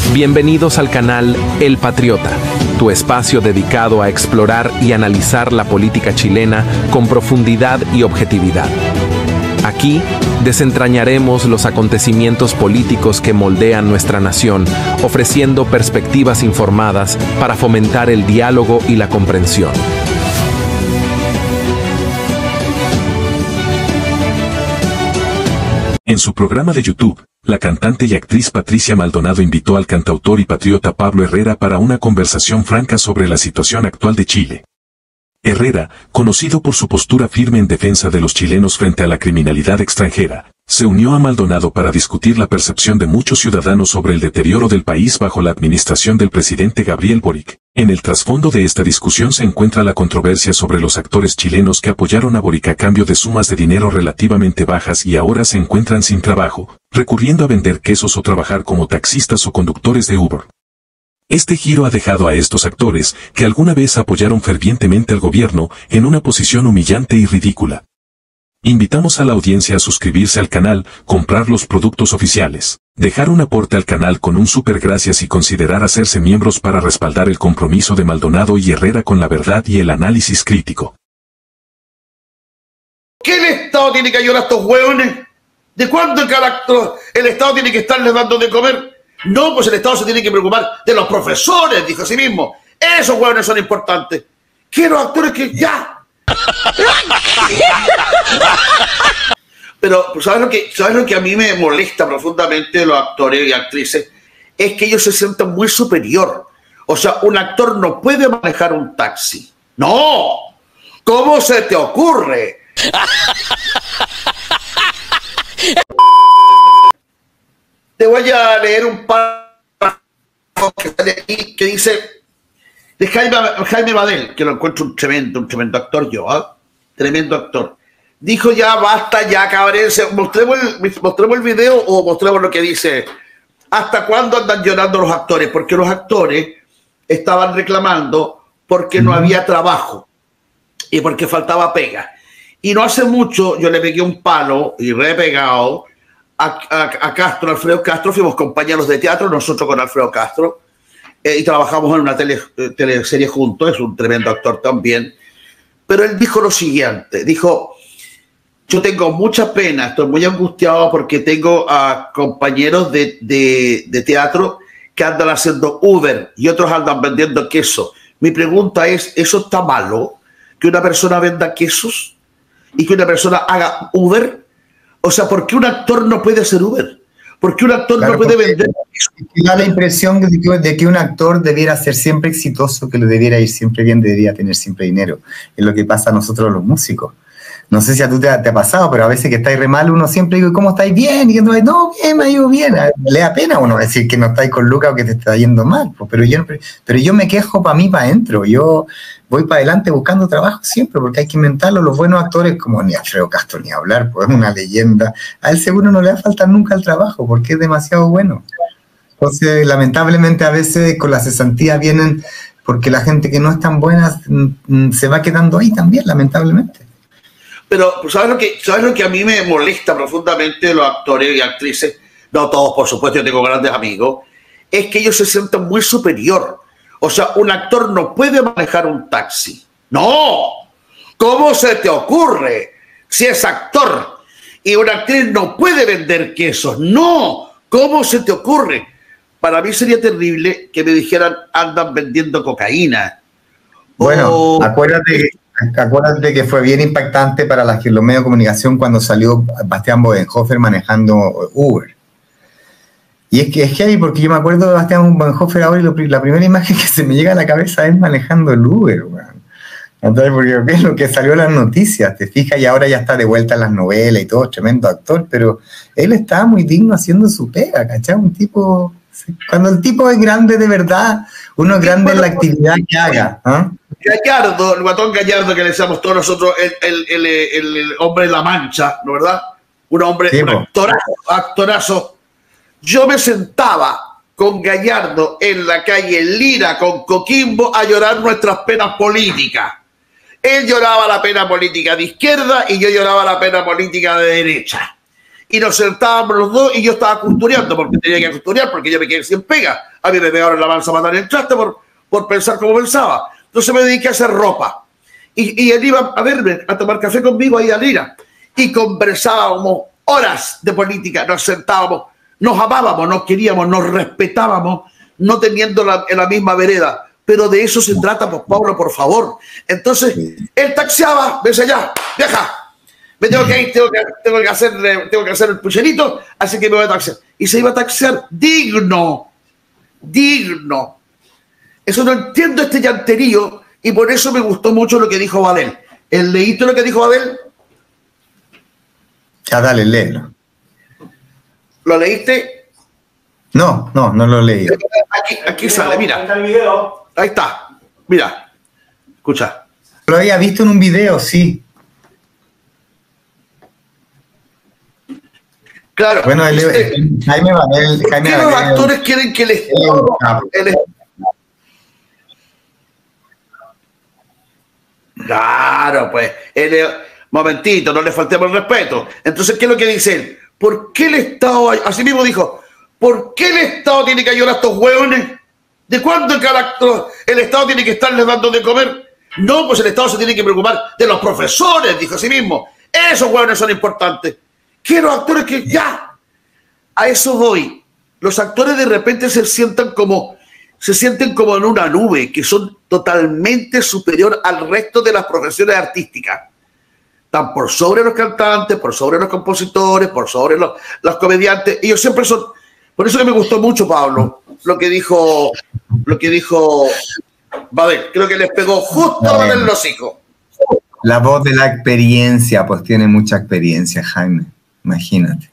Bienvenidos al canal El Patriota, tu espacio dedicado a explorar y analizar la política chilena con profundidad y objetividad. Aquí desentrañaremos los acontecimientos políticos que moldean nuestra nación, ofreciendo perspectivas informadas para fomentar el diálogo y la comprensión. En su programa de YouTube, la cantante y actriz Patricia Maldonado invitó al cantautor y patriota Pablo Herrera para una conversación franca sobre la situación actual de Chile. Herrera, conocido por su postura firme en defensa de los chilenos frente a la criminalidad extranjera, se unió a Maldonado para discutir la percepción de muchos ciudadanos sobre el deterioro del país bajo la administración del presidente Gabriel Boric. En el trasfondo de esta discusión se encuentra la controversia sobre los actores chilenos que apoyaron a Boric a cambio de sumas de dinero relativamente bajas y ahora se encuentran sin trabajo, recurriendo a vender quesos o trabajar como taxistas o conductores de Uber. Este giro ha dejado a estos actores, que alguna vez apoyaron fervientemente al gobierno, en una posición humillante y ridícula. Invitamos a la audiencia a suscribirse al canal, comprar los productos oficiales, dejar un aporte al canal con un super gracias y considerar hacerse miembros para respaldar el compromiso de Maldonado y Herrera con la verdad y el análisis crítico. ¿Qué el Estado tiene que ayudar a estos hueones? ¿De cuándo el Estado tiene que estarles dando de comer? No, pues el Estado se tiene que preocupar de los profesores, dijo a sí mismo. Esos hueones son importantes. Quiero actores que ya... Pero ¿sabes lo que a mí me molesta profundamente de los actores y actrices? Es que ellos se sienten muy superior. O sea, un actor no puede manejar un taxi. ¡No! ¿Cómo se te ocurre? Te voy a leer un párrafo que sale aquí que dice de Jaime Badel, que lo encuentro un tremendo actor yo, ¿eh? Tremendo actor. Dijo ya, basta ya, cabrense, mostremos el video o mostremos lo que dice. ¿Hasta cuándo andan llorando los actores? Porque los actores estaban reclamando porque no había trabajo y porque faltaba pega. Y no hace mucho yo le pegué un palo y repegado a Castro, Alfredo Castro, fuimos compañeros de teatro, nosotros con Alfredo Castro, y trabajamos en una teleserie juntos, es un tremendo actor también, pero él dijo lo siguiente, dijo, yo tengo mucha pena, estoy muy angustiado porque tengo a compañeros de teatro que andan haciendo Uber y otros andan vendiendo queso. Mi pregunta es, ¿eso está malo? ¿Que una persona venda quesos y que una persona haga Uber? O sea, ¿por qué un actor no puede hacer Uber? ¿Por qué un actor no puede vender? Da la impresión de que un actor debiera ser siempre exitoso, que le debiera ir siempre bien, debería tener siempre dinero. Es lo que pasa a nosotros los músicos. No sé si a tú te ha pasado, pero a veces que estáis re mal, uno siempre dice, ¿cómo estáis bien? Y no, bien, me ha ido bien. Le da pena a uno decir que no estáis con Lucas o que te está yendo mal. Pero yo me quejo para mí, para adentro. Yo voy para adelante buscando trabajo siempre, porque hay que inventarlo. Los buenos actores, como ni Alfredo Castro ni hablar, pues es una leyenda. A él seguro no le va a faltar nunca el trabajo, porque es demasiado bueno. Entonces, lamentablemente, a veces con la cesantía vienen, porque la gente que no es tan buena se va quedando ahí también, lamentablemente. Pero, ¿sabes lo que a mí me molesta profundamente de los actores y actrices? No todos, por supuesto, yo tengo grandes amigos. Es que ellos se sienten muy superior. O sea, un actor no puede manejar un taxi. ¡No! ¿Cómo se te ocurre? Si es actor. Y una actriz no puede vender quesos. ¡No! ¿Cómo se te ocurre? Para mí sería terrible que me dijeran andan vendiendo cocaína. Bueno, acuérdate que fue bien impactante para los medios de comunicación cuando salió Bastián Bodenhofer manejando Uber. Y es que es heavy porque yo me acuerdo de Bastián Bodenhofer ahora y la primera imagen que se me llega a la cabeza es manejando el Uber, weón. Entonces, porque es lo que salió en las noticias, te fijas, y ahora ya está de vuelta en las novelas y todo, tremendo actor, pero él estaba muy digno haciendo su pega, ¿cachai? Un tipo, cuando el tipo es grande de verdad, uno es grande en la actividad que haga, ¿eh? Gallardo, el guatón Gallardo que le decíamos todos nosotros, el hombre de la mancha, ¿no verdad? Un hombre, sí, un actorazo. Yo me sentaba con Gallardo en la calle Lira con Coquimbo a llorar nuestras penas políticas. Él lloraba la pena política de izquierda y yo lloraba la pena política de derecha. y nos sentábamos los dos y yo estaba costureando porque tenía que costurear porque yo me quedé sin pega. A mí me pegaron la balsa para dar el traste por pensar como pensaba. Entonces me dediqué a hacer ropa. Y él iba a verme, a tomar café conmigo ahí a Lira. Y conversábamos horas de política, nos sentábamos, nos amábamos, nos queríamos, nos respetábamos, no teniendo en la misma vereda. Pero de eso se trata, pues, Pablo, por favor. Entonces, él taxiaba, me decía, ya, viaja, me tengo que ir, tengo que hacer el pucherito, así que me voy a taxiar. Y se iba a taxiar digno. Eso no entiendo este llanterío, y por eso me gustó mucho lo que dijo Badel. ¿Leíste lo que dijo Badel? Ya, dale, léelo. ¿Lo leíste? No lo leí. Aquí sale, mira. Ahí está, mira. Escucha. Lo había visto en un video, sí. Claro. Bueno, Jaime Badel. ¿Por qué los actores quieren que el Estado... Claro, pues. Momentito, no le faltemos el respeto. Entonces, ¿qué es lo que dice él? ¿Por qué el Estado, así mismo dijo, ¿por qué el Estado tiene que ayudar a estos hueones? ¿De cuándo el Estado tiene que estarles dando de comer? No, pues el Estado se tiene que preocupar de los profesores, dijo así mismo. Esos hueones son importantes. Que los actores que ya, a eso voy. Los actores de repente se sienten como en una nube, que son totalmente superior al resto de las profesiones artísticas. Están por sobre los cantantes, por sobre los compositores, por sobre los comediantes. Ellos siempre son. Por eso que me gustó mucho, Pablo, lo que dijo Badel. Creo que les pegó justo en el hocico. La voz de la experiencia, pues tiene mucha experiencia, Jaime. Imagínate.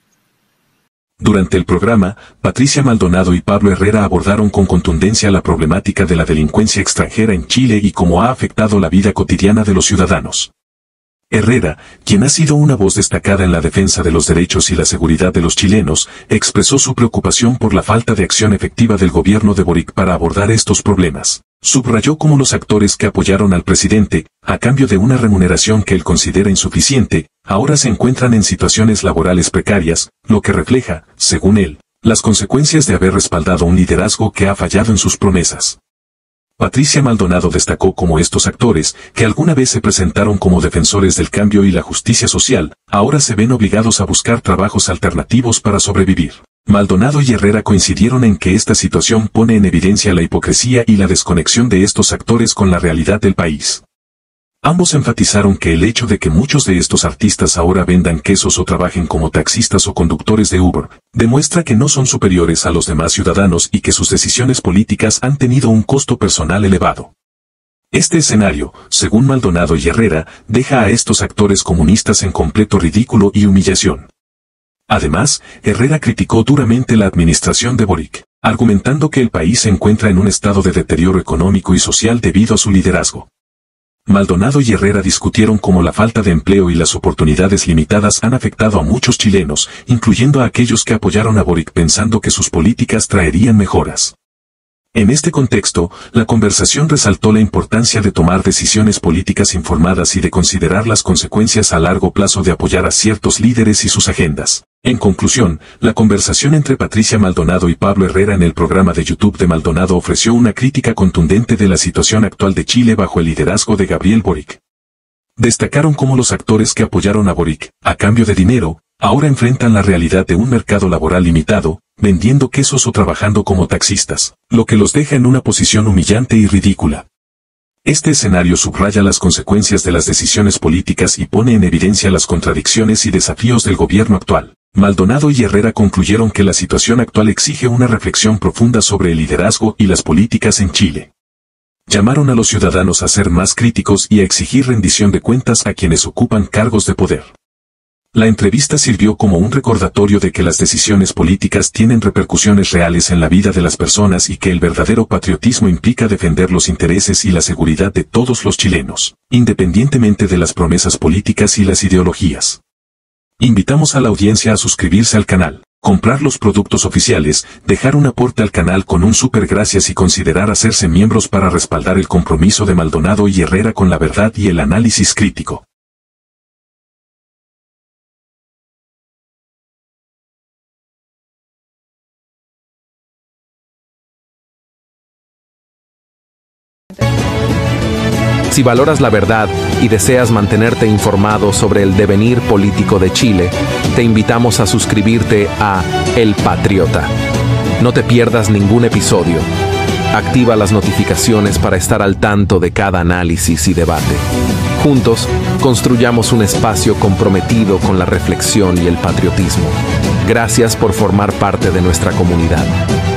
Durante el programa, Patricia Maldonado y Pablo Herrera abordaron con contundencia la problemática de la delincuencia extranjera en Chile y cómo ha afectado la vida cotidiana de los ciudadanos. Herrera, quien ha sido una voz destacada en la defensa de los derechos y la seguridad de los chilenos, expresó su preocupación por la falta de acción efectiva del gobierno de Boric para abordar estos problemas. Subrayó cómo los actores que apoyaron al presidente, a cambio de una remuneración que él considera insuficiente, ahora se encuentran en situaciones laborales precarias, lo que refleja, según él, las consecuencias de haber respaldado un liderazgo que ha fallado en sus promesas. Patricia Maldonado destacó cómo estos actores, que alguna vez se presentaron como defensores del cambio y la justicia social, ahora se ven obligados a buscar trabajos alternativos para sobrevivir. Maldonado y Herrera coincidieron en que esta situación pone en evidencia la hipocresía y la desconexión de estos actores con la realidad del país. Ambos enfatizaron que el hecho de que muchos de estos artistas ahora vendan quesos o trabajen como taxistas o conductores de Uber, demuestra que no son superiores a los demás ciudadanos y que sus decisiones políticas han tenido un costo personal elevado. Este escenario, según Maldonado y Herrera, deja a estos actores comunistas en completo ridículo y humillación. Además, Herrera criticó duramente la administración de Boric, argumentando que el país se encuentra en un estado de deterioro económico y social debido a su liderazgo. Maldonado y Herrera discutieron cómo la falta de empleo y las oportunidades limitadas han afectado a muchos chilenos, incluyendo a aquellos que apoyaron a Boric pensando que sus políticas traerían mejoras. En este contexto, la conversación resaltó la importancia de tomar decisiones políticas informadas y de considerar las consecuencias a largo plazo de apoyar a ciertos líderes y sus agendas. En conclusión, la conversación entre Patricia Maldonado y Pablo Herrera en el programa de YouTube de Maldonado ofreció una crítica contundente de la situación actual de Chile bajo el liderazgo de Gabriel Boric. Destacaron cómo los actores que apoyaron a Boric, a cambio de dinero, ahora enfrentan la realidad de un mercado laboral limitado, vendiendo quesos o trabajando como taxistas, lo que los deja en una posición humillante y ridícula. Este escenario subraya las consecuencias de las decisiones políticas y pone en evidencia las contradicciones y desafíos del gobierno actual. Maldonado y Herrera concluyeron que la situación actual exige una reflexión profunda sobre el liderazgo y las políticas en Chile. Llamaron a los ciudadanos a ser más críticos y a exigir rendición de cuentas a quienes ocupan cargos de poder. La entrevista sirvió como un recordatorio de que las decisiones políticas tienen repercusiones reales en la vida de las personas y que el verdadero patriotismo implica defender los intereses y la seguridad de todos los chilenos, independientemente de las promesas políticas y las ideologías. Invitamos a la audiencia a suscribirse al canal, comprar los productos oficiales, dejar un aporte al canal con un super gracias y considerar hacerse miembros para respaldar el compromiso de Maldonado y Herrera con la verdad y el análisis crítico. Si valoras la verdad y deseas mantenerte informado sobre el devenir político de Chile, te invitamos a suscribirte a El Patriota. No te pierdas ningún episodio. Activa las notificaciones para estar al tanto de cada análisis y debate. Juntos, construyamos un espacio comprometido con la reflexión y el patriotismo. Gracias por formar parte de nuestra comunidad.